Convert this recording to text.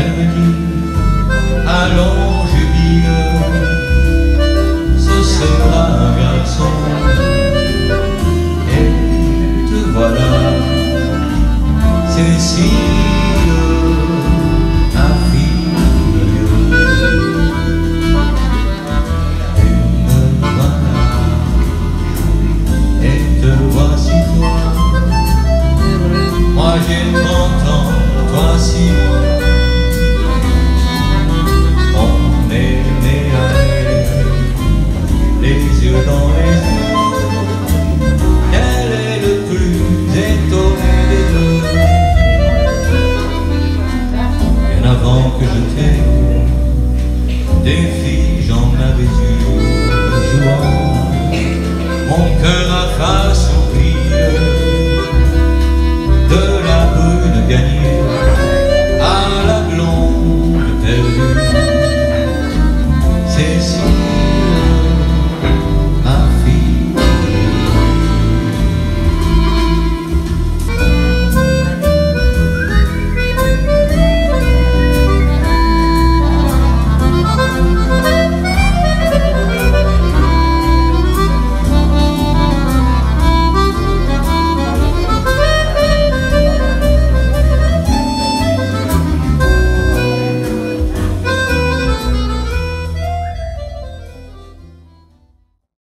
Elle me dit, allons jubile, ce sera un garçon. Et te voilà, Cécile, ma fille. Et me voilà, et te voici toi. Moi j'ai 30 ans, toi 6 mois. On est nés à les yeux dans les yeux. Quel est le plus étonné des deux? Bien avant que je t'aime, des filles j'en avais eu jouant. Mon cœur a fait sourire de la brune gagnée.